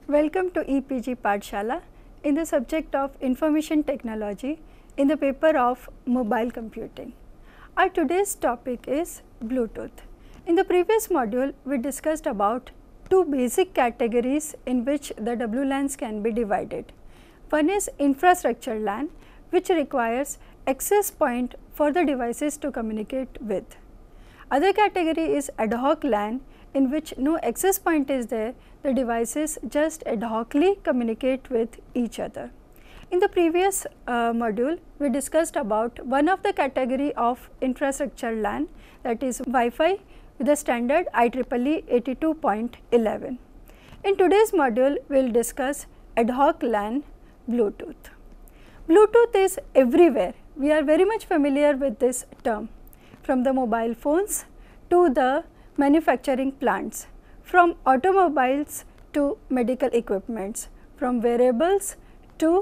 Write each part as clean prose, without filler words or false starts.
Welcome to EPG Pathshala in the subject of Information Technology in the paper of Mobile Computing. Our today's topic is Bluetooth. In the previous module, we discussed about two basic categories in which the WLANs can be divided. One is infrastructure LAN, which requires access point for the devices to communicate with. Other category is ad hoc LAN, in which no access point is there, the devices just ad hocly communicate with each other. In the previous module, we discussed about one of the category of infrastructure LAN, that is Wi-Fi with the standard IEEE 82.11. In today's module, we will discuss ad hoc LAN Bluetooth. Bluetooth is everywhere. We are very much familiar with this term, from the mobile phones to the manufacturing plants, from automobiles to medical equipments, from wearables to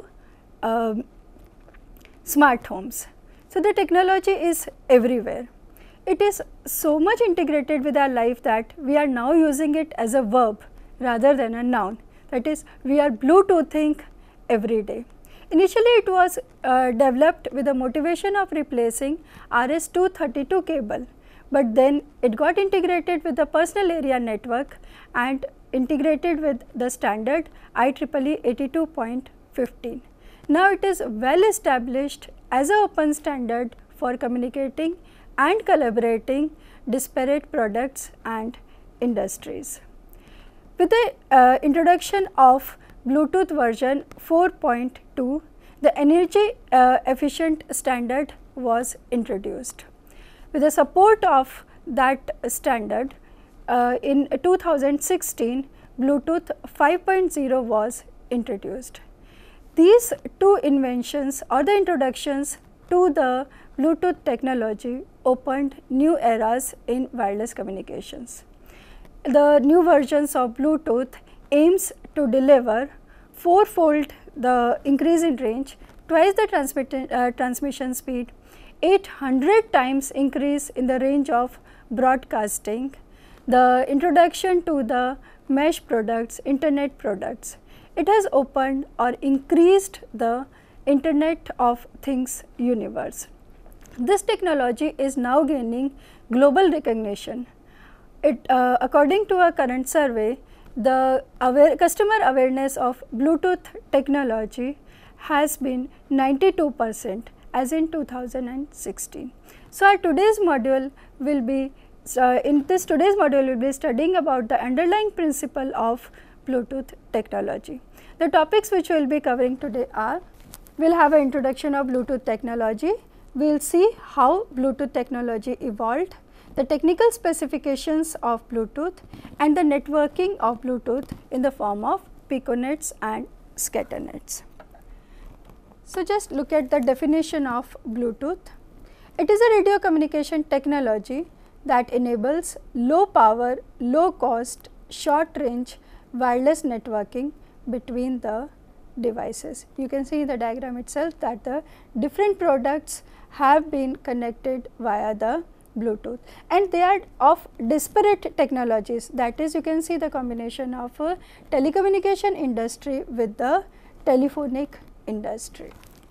smart homes. So, the technology is everywhere. It is so much integrated with our life that we are now using it as a verb rather than a noun. That is, we are Bluetoothing every day. Initially, it was developed with the motivation of replacing RS-232 cable, but then it got integrated with the personal area network and integrated with the standard IEEE 82.15. Now, it is well established as an open standard for communicating and collaborating disparate products and industries. With the introduction of Bluetooth version 4.2, the energy efficient standard was introduced. With the support of that standard, in 2016, Bluetooth 5.0 was introduced. These two inventions or the introductions to the Bluetooth technology opened new eras in wireless communications. The new versions of Bluetooth aims to deliver fourfold the increase in range, twice the transmission speed, 800 times increase in the range of broadcasting, the introduction to the mesh products, internet products. It has opened or increased the Internet of Things universe. This technology is now gaining global recognition. According to a current survey, the customer awareness of Bluetooth technology has been 92% as in 2016. So, our today's module will be we will be studying about the underlying principle of Bluetooth technology. The topics which we will be covering today are, we will have an introduction of Bluetooth technology, we will see how Bluetooth technology evolved, the technical specifications of Bluetooth and the networking of Bluetooth in the form of piconets and scaternets. So, just look at the definition of Bluetooth. It is a radio communication technology that enables low power, low cost, short range wireless networking between the devices. You can see in the diagram itself that the different products have been connected via the Bluetooth, and they are of disparate technologies. That is, you can see the combination of telecommunication industry with the telephonic industry.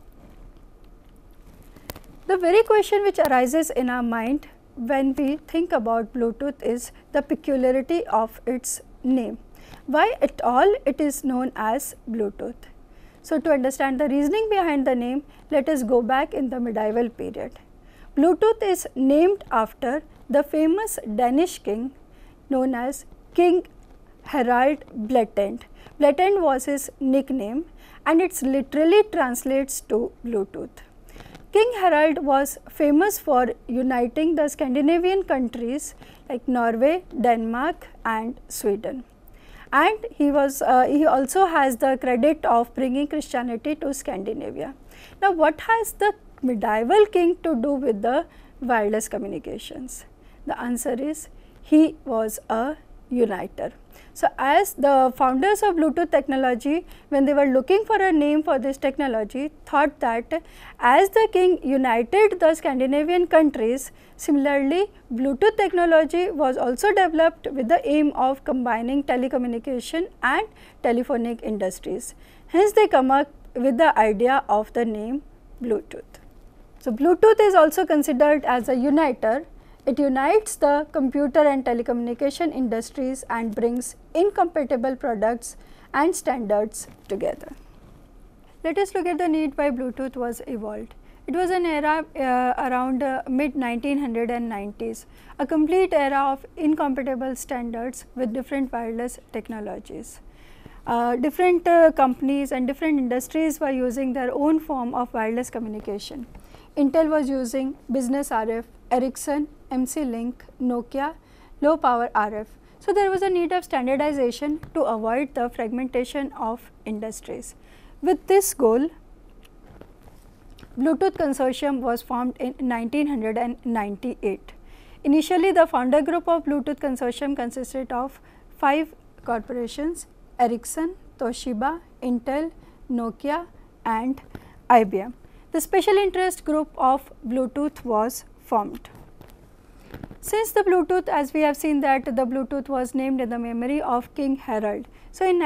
The very question which arises in our mind when we think about Bluetooth is the peculiarity of its name. Why at all it is known as Bluetooth? So, to understand the reasoning behind the name, let us go back in the medieval period. Bluetooth is named after the famous Danish king known as King Harald Bluetooth. Bluetooth was his nickname and it literally translates to Bluetooth. King Harald was famous for uniting the Scandinavian countries like Norway, Denmark and Sweden. And he also has the credit of bringing Christianity to Scandinavia. Now, what has the medieval king to do with the wireless communications? The answer is he was a uniter. So, as the founders of Bluetooth technology, when they were looking for a name for this technology, thought that as the king united the Scandinavian countries, similarly Bluetooth technology was also developed with the aim of combining telecommunication and telephonic industries. Hence, they come up with the idea of the name Bluetooth. So, Bluetooth is also considered as a uniter. It unites the computer and telecommunication industries and brings incompatible products and standards together. Let us look at the need why Bluetooth was evolved. It was an era around mid 1990s, a complete era of incompatible standards with different wireless technologies. Different companies and different industries were using their own form of wireless communication. Intel was using business RF, Ericsson, MC-Link, Nokia, low power RF. So, there was a need of standardization to avoid the fragmentation of industries. With this goal, Bluetooth Consortium was formed in 1998. Initially, the founder group of Bluetooth Consortium consisted of 5 corporations: Ericsson, Toshiba, Intel, Nokia and IBM. The special interest group of Bluetooth was formed. Since the Bluetooth, as we have seen that the Bluetooth was named in the memory of King Harald. So, in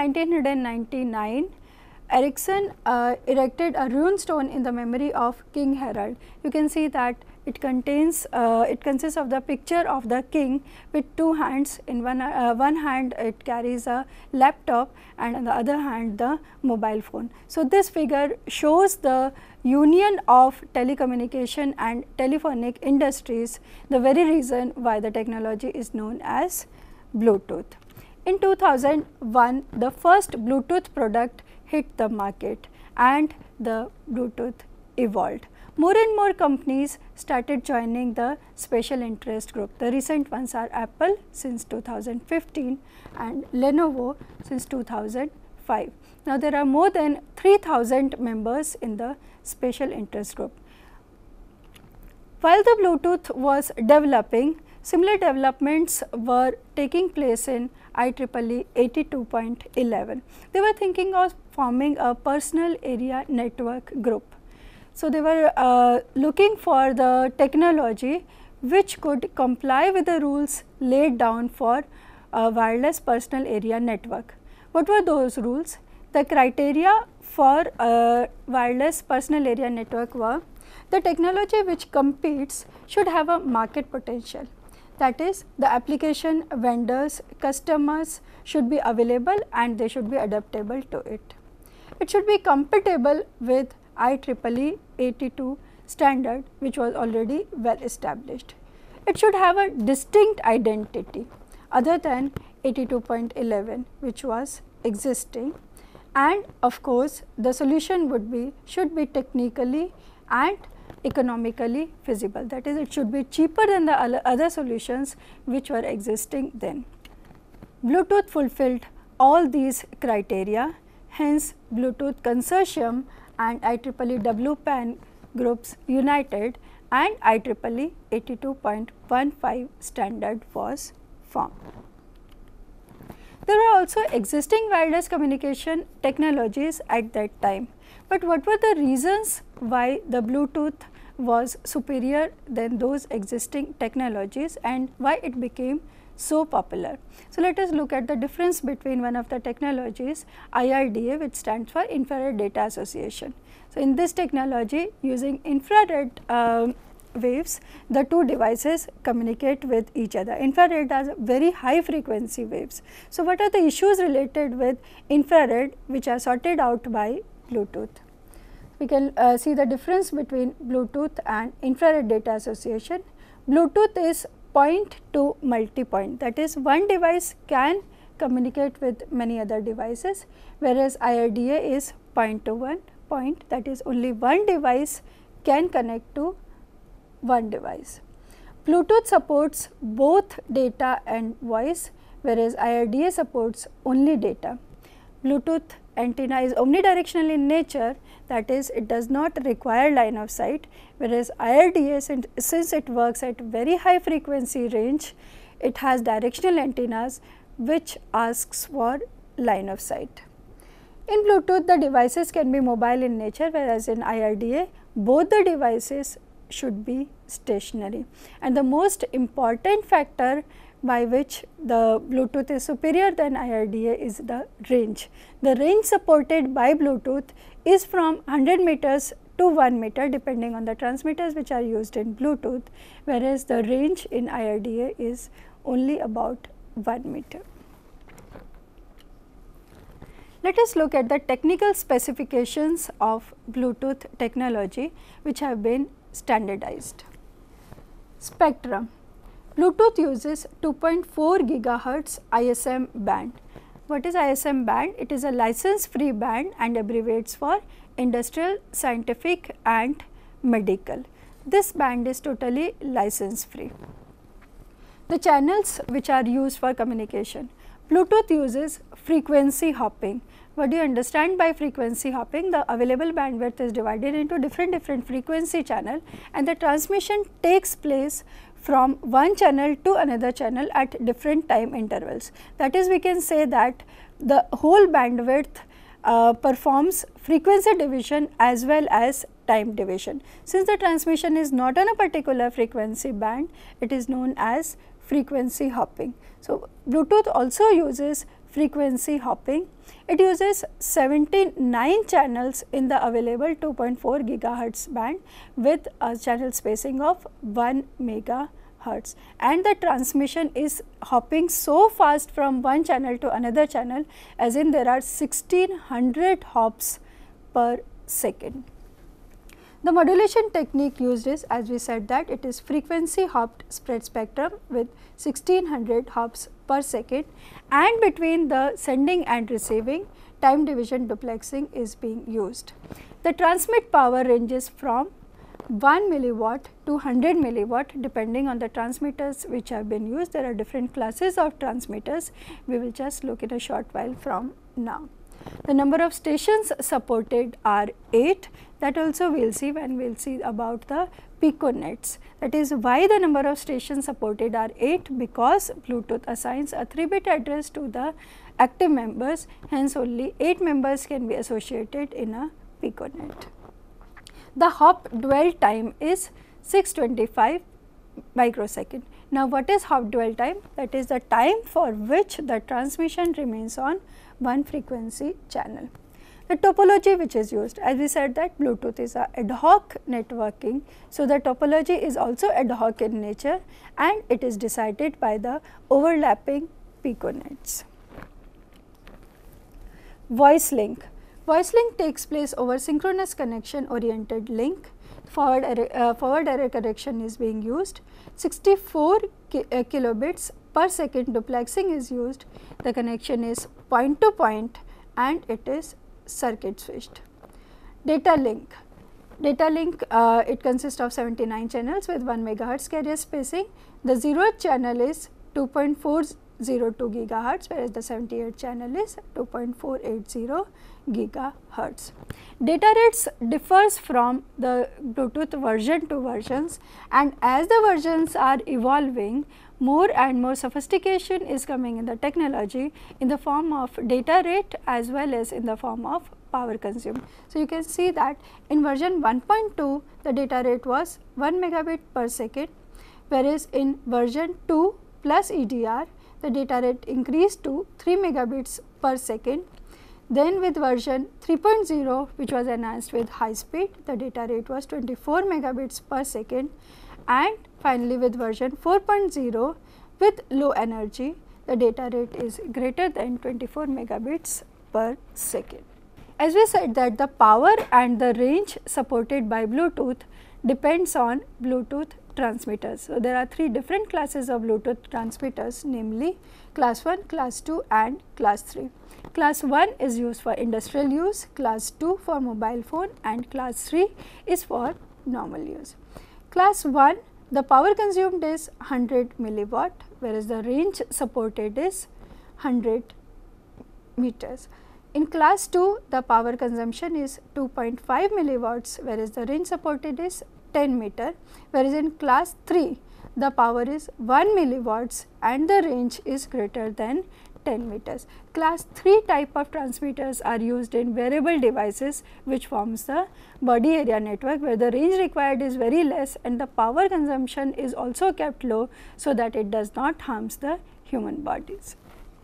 1999, Ericsson erected a rune stone in the memory of King Harald. You can see that it consists of the picture of the king with 2 hands. In one hand it carries a laptop and on the other hand the mobile phone. So, this figure shows the union of telecommunication and telephonic industries, the very reason why the technology is known as Bluetooth. In 2001, the first Bluetooth product hit the market and the Bluetooth evolved. More and more companies started joining the special interest group. The recent ones are Apple since 2015 and Lenovo since 2005. Now, there are more than 3,000 members in the special interest group. While the Bluetooth was developing, similar developments were taking place in IEEE 82.11. They were thinking of forming a personal area network group. So, they were looking for the technology which could comply with the rules laid down for a wireless personal area network. What were those rules? The criteria for a wireless personal area network were: the technology which competes should have a market potential. That is, the application vendors, customers should be available and they should be adaptable to it. It should be compatible with IEEE 82 standard, which was already well established. It should have a distinct identity other than 82.11, which was existing, and of course, the solution should be technically and economically feasible. That is, it should be cheaper than the other solutions which were existing then. Bluetooth fulfilled all these criteria. Hence, Bluetooth Consortium and IEEE WPAN groups united and IEEE 82.15 standard was formed. There were also existing wireless communication technologies at that time, but what were the reasons why the Bluetooth was superior than those existing technologies and why it became so popular? So, let us look at the difference between one of the technologies, IRDA, which stands for Infrared Data Association. So, in this technology, using infrared waves, the two devices communicate with each other. Infrared has very high frequency waves. So, what are the issues related with infrared which are sorted out by Bluetooth? We can see the difference between Bluetooth and Infrared Data Association. Bluetooth is point to multi-point, that is, one device can communicate with many other devices, whereas IRDA is point to one point, that is, only one device can connect to one device. Bluetooth supports both data and voice, whereas IRDA supports only data. Bluetooth antenna is omnidirectional in nature, that is, it does not require line of sight, whereas IRDA, since it works at very high frequency range, it has directional antennas which asks for line of sight. In Bluetooth, the devices can be mobile in nature, whereas in IRDA, both the devices should be stationary. And the most important factor by which the Bluetooth is superior than IRDA is the range. The range supported by Bluetooth is from 100 meters to 1 meter depending on the transmitters which are used in Bluetooth, whereas the range in IRDA is only about 1 meter. Let us look at the technical specifications of Bluetooth technology which have been standardized. Spectrum. Bluetooth uses 2.4 gigahertz ISM band. What is ISM band? It is a license free band and abbreviates for industrial, scientific and medical. This band is totally license free. The channels which are used for communication. Bluetooth uses frequency hopping. What do you understand by frequency hopping? The available bandwidth is divided into different frequency channel and the transmission takes place from one channel to another channel at different time intervals. That is, we can say that the whole bandwidth performs frequency division as well as time division. Since the transmission is not on a particular frequency band, it is known as frequency hopping. So, Bluetooth also uses frequency hopping. It uses 79 channels in the available 2.4 gigahertz band with a channel spacing of 1 megahertz, and the transmission is hopping so fast from one channel to another channel, as in there are 1600 hops per second. The modulation technique used is, as we said, that it is frequency hopped spread spectrum with 1600 hops per second, and between the sending and receiving time division duplexing is being used. The transmit power ranges from 1 milliwatt to 100 milliwatt depending on the transmitters which have been used. There are different classes of transmitters, we will just look in a short while from now. The number of stations supported are 8, that also we will see when we will see about the piconets. That is why the number of stations supported are 8, because Bluetooth assigns a 3-bit address to the active members, hence only 8 members can be associated in a piconet. The hop dwell time is 625 microsecond. Now, what is hop dwell time? That is the time for which the transmission remains on one frequency channel. The topology which is used, as we said that Bluetooth is a ad hoc networking. So, the topology is also ad hoc in nature and it is decided by the overlapping piconets. Voice link. Voice link takes place over synchronous connection oriented link. Forward error correction is being used. 64 kilobits per second duplexing is used. The connection is point to point and it is circuit switched. Data link. Data link it consists of 79 channels with 1 megahertz carrier spacing. The 0th channel is 2.402 gigahertz, whereas the 78th channel is 2.480 gigahertz. Data rates differs from the Bluetooth version to versions, and as the versions are evolving, more and more sophistication is coming in the technology in the form of data rate as well as in the form of power consumed. So, you can see that in version 1.2 the data rate was 1 megabit per second, whereas in version 2 plus EDR the data rate increased to 3 megabits per second. Then with version 3.0 which was enhanced with high speed, the data rate was 24 megabits per second, and finally with version 4.0 with low energy, the data rate is greater than 24 megabits per second. As we said that the power and the range supported by Bluetooth depends on Bluetooth transmitters. So, there are 3 different classes of Bluetooth transmitters, namely class 1, class 2 and class 3. Class 1 is used for industrial use, class 2 for mobile phone and class 3 is for normal use. Class 1, the power consumed is 100 milliwatt, whereas the range supported is 100 meters. In class 2, the power consumption is 2.5 milliwatts, whereas the range supported is 10 meter, whereas in class 3, the power is 1 milliwatts and the range is greater than 10 meters. Class 3 type of transmitters are used in wearable devices which forms the body area network, where the range required is very less and the power consumption is also kept low, so that it does not harms the human bodies.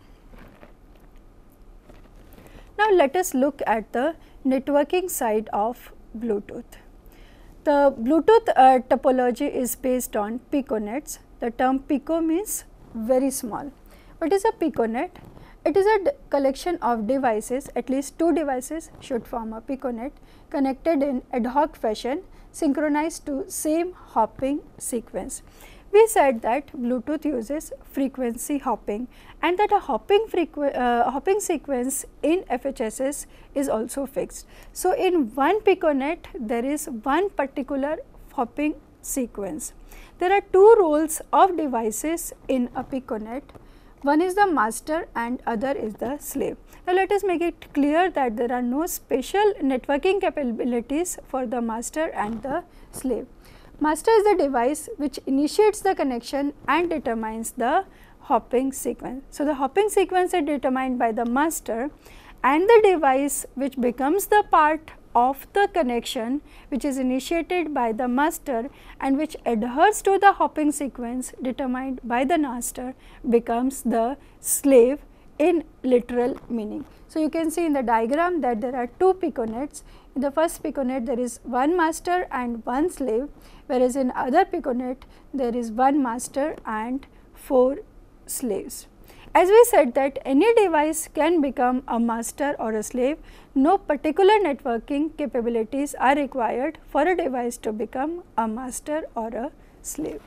Now, let us look at the networking side of Bluetooth. The Bluetooth topology is based on piconets. The term pico means very small. What is a piconet? It is a collection of devices, at least 2 devices should form a piconet, connected in ad hoc fashion, synchronized to same hopping sequence. We said that Bluetooth uses frequency hopping, and that a hopping sequence in FHSS is also fixed. So, in one piconet there is one particular hopping sequence. There are 2 roles of devices in a piconet. One is the master and other is the slave. Now, let us make it clear that there are no special networking capabilities for the master and the slave. Master is the device which initiates the connection and determines the hopping sequence. So, the hopping sequence is determined by the master, and the device which becomes the part of the connection which is initiated by the master and which adheres to the hopping sequence determined by the master becomes the slave in literal meaning. So, you can see in the diagram that there are 2 piconets. In the first piconet there is one master and one slave, whereas in other piconet there is one master and 4 slaves. As we said that any device can become a master or a slave, no particular networking capabilities are required for a device to become a master or a slave.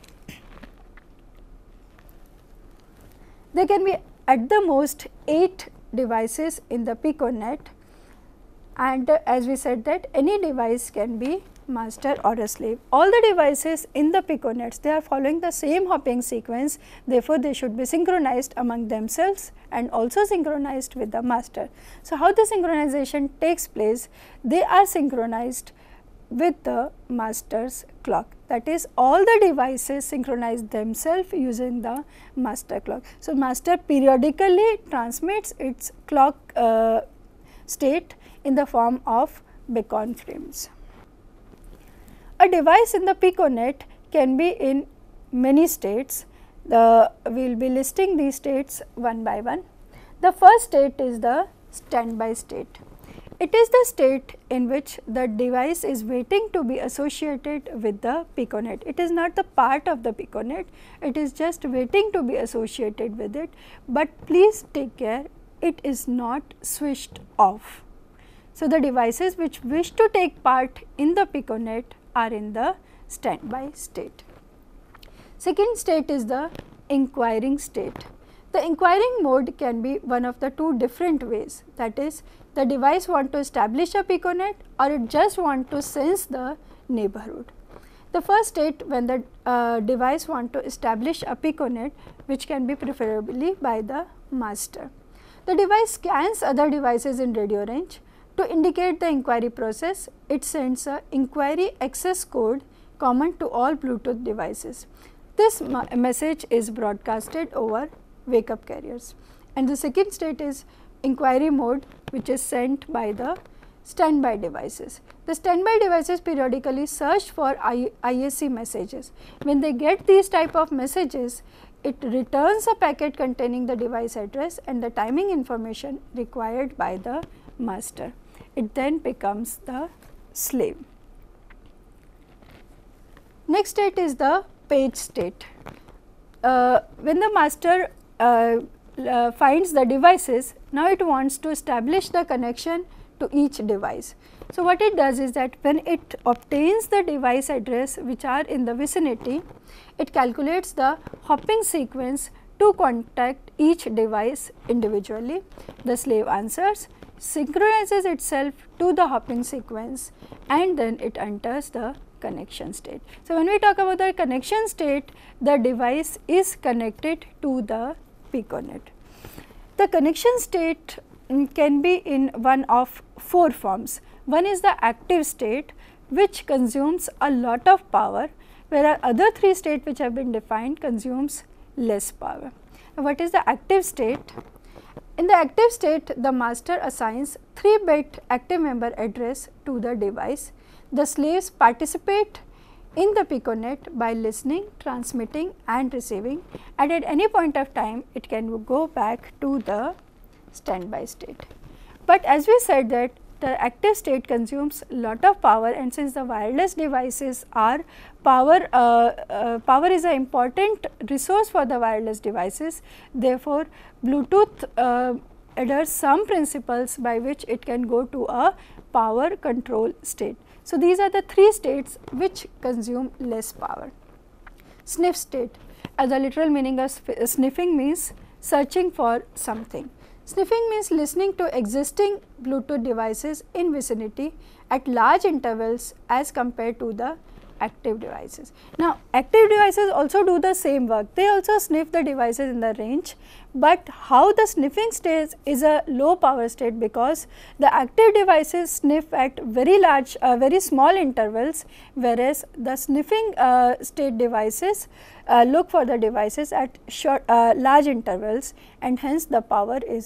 There can be at the most 8 devices in the piconet, and as we said that any device can be master or a slave. All the devices in the piconets, they are following the same hopping sequence, therefore, they should be synchronized among themselves and also synchronized with the master. So, how the synchronization takes place? They are synchronized with the master's clock, that is all the devices synchronize themselves using the master clock. So, master periodically transmits its clock state in the form of beacon frames. A device in the piconet can be in many states. We will be listing these states one by one. The first state is the standby state. It is the state in which the device is waiting to be associated with the piconet. It is not the part of the piconet, it is just waiting to be associated with it, but please take care, it is not switched off. So, the devices which wish to take part in the piconet are in the standby state. Second state is the inquiring state. The inquiring mode can be one of the 2 different ways, that is the device want to establish a piconet or it just want to sense the neighborhood. The first state, when the device want to establish a piconet, which can be preferably by the master. The device scans other devices in radio range. To indicate the inquiry process, it sends a inquiry access code common to all Bluetooth devices. This message is broadcasted over wake up carriers, and the second state is inquiry mode, which is sent by the standby devices. The standby devices periodically search for ISC messages. When they get these type of messages, it returns a packet containing the device address and the timing information required by the master. It then becomes the slave. Next state is the page state. When the master finds the devices, now it wants to establish the connection to each device. So, what it does is that when it obtains the device address which are in the vicinity, it calculates the hopping sequence to contact each device individually. The slave answers, synchronizes itself to the hopping sequence, and then it enters the connection state. So, when we talk about the connection state, the device is connected to the piconet. The connection state can be in one of 4 forms. One is the active state, which consumes a lot of power, whereas other 3 states which have been defined consumes less power. Now, what is the active state? In the active state, the master assigns 3-bit active member address to the device. The slaves participate in the piconet by listening, transmitting and receiving, and at any point of time it can go back to the standby state. But as we said that the active state consumes lot of power, and since the wireless devices are power is an important resource for the wireless devices, therefore Bluetooth adheres some principles by which it can go to a power control state. So, these are the 3 states which consume less power. Sniff state, as the literal meaning of sniffing means searching for something. Sniffing means listening to existing Bluetooth devices in vicinity at large intervals as compared to the active devices. Now, active devices also do the same work, they also sniff the devices in the range, but how the sniffing state is a low power state, because the active devices sniff at very large very small intervals, whereas the sniffing state devices look for the devices at short large intervals, and hence the power is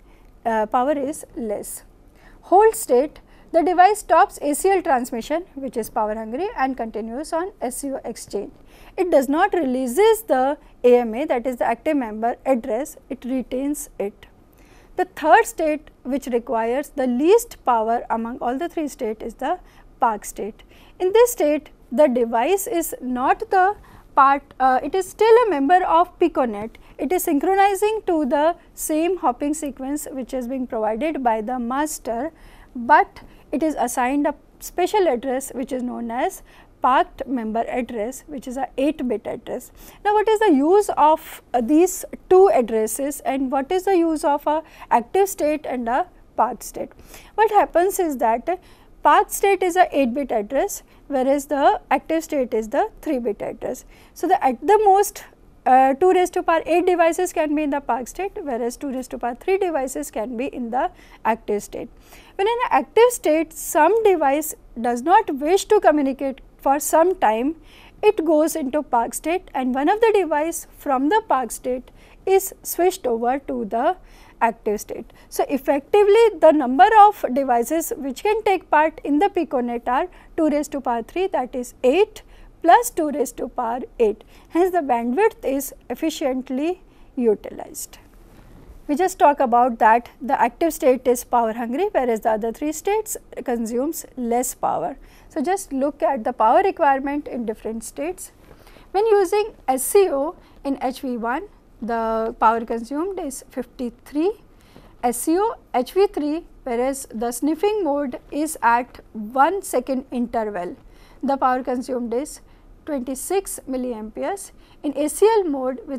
less. Hold state, the device stops ACL transmission, which is power hungry, and continues on SCO exchange. It does not releases the AMA, that is the active member address, it retains it. The third state which requires the least power among all the 3 states is the park state. In this state, the device is not the part, it is still a member of piconet, it is synchronizing to the same hopping sequence which is being provided by the master, but it is assigned a special address which is known as parked member address, which is a 8-bit address. Now, what is the use of these 2 addresses, and what is the use of a active state and a parked state? What happens is that parked state is a 8-bit address, whereas the active state is the 3-bit address. So, at the most 2 raised to power 8 devices can be in the park state, whereas 2 raised to power 3 devices can be in the active state. When in an active state, some device does not wish to communicate for some time, it goes into park state, and one of the device from the park state is switched over to the active state. So, effectively the number of devices which can take part in the piconet are 2 raised to power 3, that is 8 plus 2 raised to power 8. Hence, the bandwidth is efficiently utilized. We just talk about that the active state is power hungry, whereas the other 3 states consumes less power. So, just look at the power requirement in different states. When using SCO in HV1, the power consumed is 53, SCO HV3, whereas the sniffing mode is at 1 second interval, the power consumed is 26 milliamperes. In ACL mode with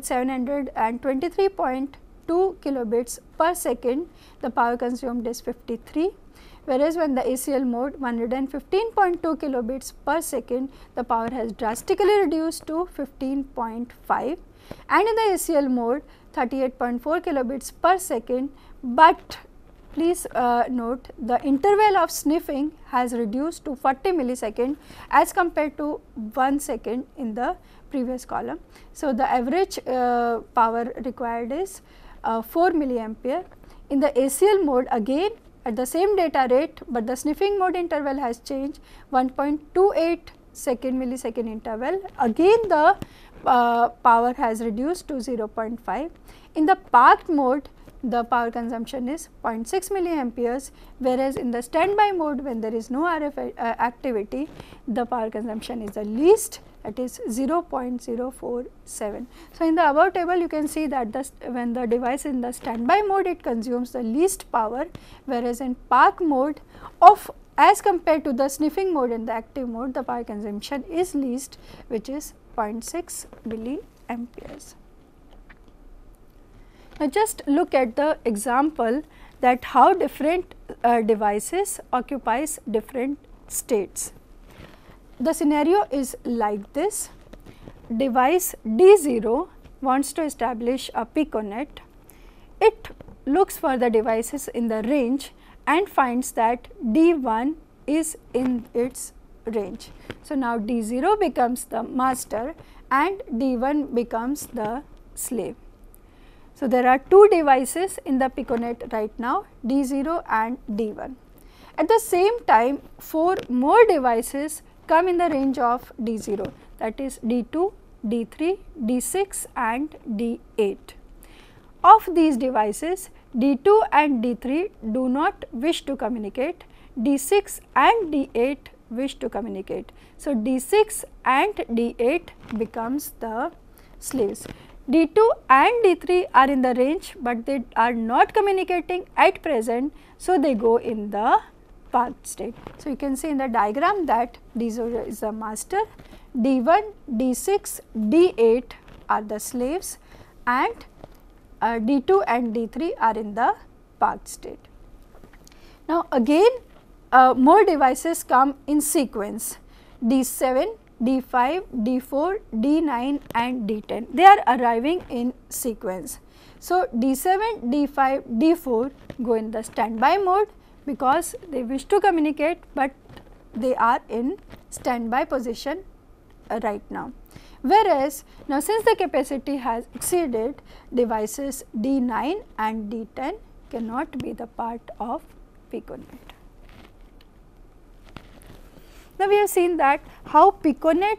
723.2 kilobits per second, the power consumed is 53, whereas when the ACL mode 115.2 kilobits per second, the power has drastically reduced to 15.5, and in the ACL mode 38.4 kilobits per second, but please note the interval of sniffing has reduced to 40 millisecond as compared to 1 second in the previous column. So, the average power required is 4 milliampere. In the ACL mode again at the same data rate, but the sniffing mode interval has changed 1.28 millisecond interval, again the power has reduced to 0.5. In the parked mode, the power consumption is 0.6 milliamperes, whereas in the standby mode when there is no RF activity, the power consumption is the least, that is 0.047. So, in the above table you can see that when the device is in the standby mode, it consumes the least power, whereas in park mode of as compared to the sniffing mode and the active mode, the power consumption is least, which is 0.6 milliamperes. Now, just look at the example that how different devices occupies different states. The scenario is like this: device D0 wants to establish a piconet. It looks for the devices in the range and finds that D1 is in its range. So, now D0 becomes the master and D1 becomes the slave. So, there are two devices in the piconet right now, D0 and D1. At the same time, 4 more devices come in the range of D0, that is D2, D3, D6 and D8. Of these devices, D2 and D3 do not wish to communicate, D6 and D8 wish to communicate. So, D6 and D8 becomes the slaves. D2 and D3 are in the range, but they are not communicating at present. So, they go in the parked state. So, you can see in the diagram that D0 is the master, D1, D6, D8 are the slaves and D2 and D3 are in the parked state. Now, again more devices come in sequence, D7, D5, D4, D9 and D10. They are arriving in sequence. So, D7, D5, D4 go in the standby mode because they wish to communicate, but they are in standby position right now. Whereas, now since the capacity has exceeded, devices D9 and D10 cannot be the part of piconet. Now, we have seen that how piconet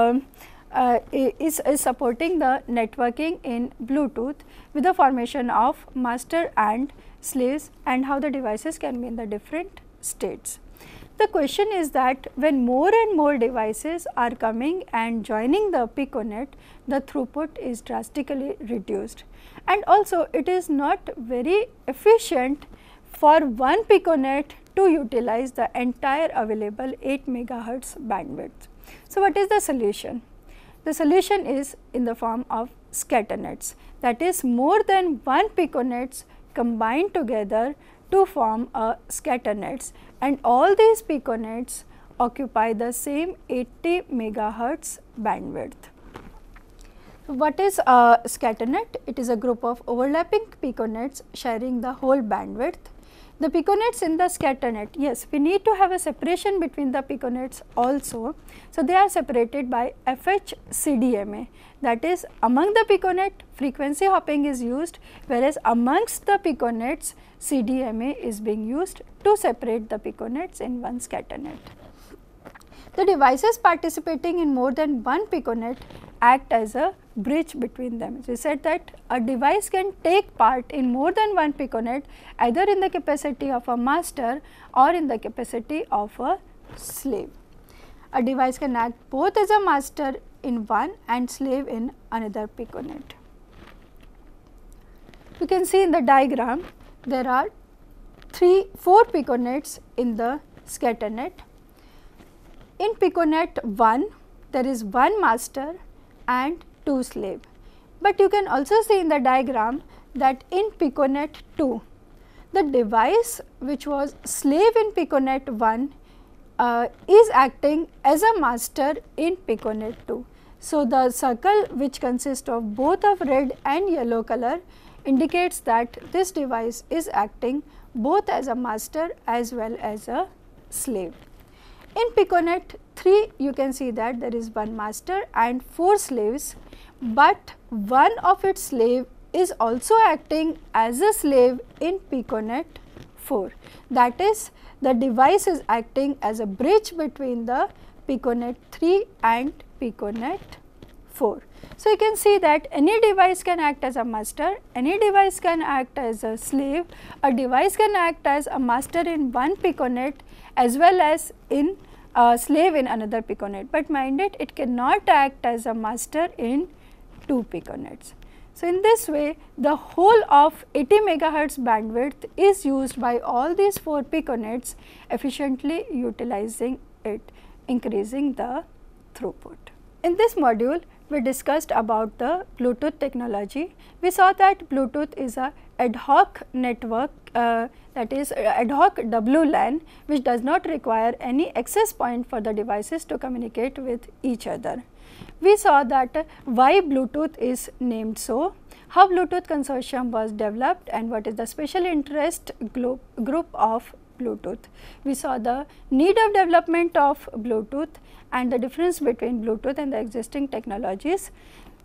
is supporting the networking in Bluetooth with the formation of master and slaves, and how the devices can be in the different states. The question is that when more and more devices are coming and joining the piconet, the throughput is drastically reduced, and also it is not very efficient for one piconet to utilize the entire available 8 megahertz bandwidth. So, what is the solution? The solution is in the form of scaternets, that is more than one piconets combined together to form a scaternets, and all these piconets occupy the same 80 megahertz bandwidth. What is a scaternet? It is a group of overlapping piconets sharing the whole bandwidth. The piconets in the scaternet, yes, we need to have a separation between the piconets also. So, they are separated by FH CDMA, that is among the piconet frequency hopping is used, whereas amongst the piconets CDMA is being used to separate the piconets in one scaternet. The devices participating in more than one piconet act as a bridge between them. So, we said that a device can take part in more than one piconet either in the capacity of a master or in the capacity of a slave. A device can act both as a master in one and slave in another piconet. You can see in the diagram there are 4 piconets in the scaternet. In piconet 1 there is one master and 2 slave, but you can also see in the diagram that in piconet 2 the device which was slave in piconet 1 is acting as a master in piconet 2. So, the circle which consists of both of red and yellow color indicates that this device is acting both as a master as well as a slave. In piconet 3 you can see that there is one master and 4 slaves, but one of its slave is also acting as a slave in piconet 4. That is, the device is acting as a bridge between the piconet 3 and piconet 4. So, you can see that any device can act as a master, any device can act as a slave, a device can act as a master in one piconet as well as in a slave in another piconet, but mind it cannot act as a master in 2 piconets. So, in this way the whole of 80 megahertz bandwidth is used by all these 4 piconets, efficiently utilizing it, increasing the throughput. In this module we discussed about the Bluetooth technology. We saw that Bluetooth is a ad hoc network, that is ad hoc WLAN, which does not require any access point for the devices to communicate with each other. We saw that why Bluetooth is named so, how Bluetooth consortium was developed and what is the special interest group of Bluetooth. We saw the need of development of Bluetooth and the difference between Bluetooth and the existing technologies.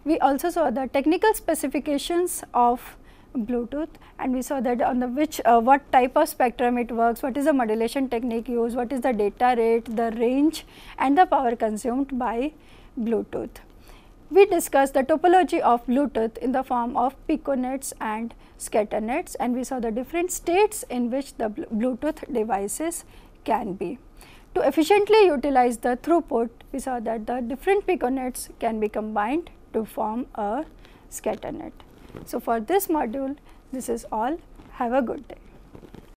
We also saw the technical specifications of Bluetooth, and we saw that on the what type of spectrum it works, what is the modulation technique used, what is the data rate, the range and the power consumed by Bluetooth. We discussed the topology of Bluetooth in the form of piconets and scaternets, and we saw the different states in which the Bluetooth devices can be. To efficiently utilize the throughput, we saw that the different piconets can be combined to form a scatternet. So, for this module, this is all. Have a good day.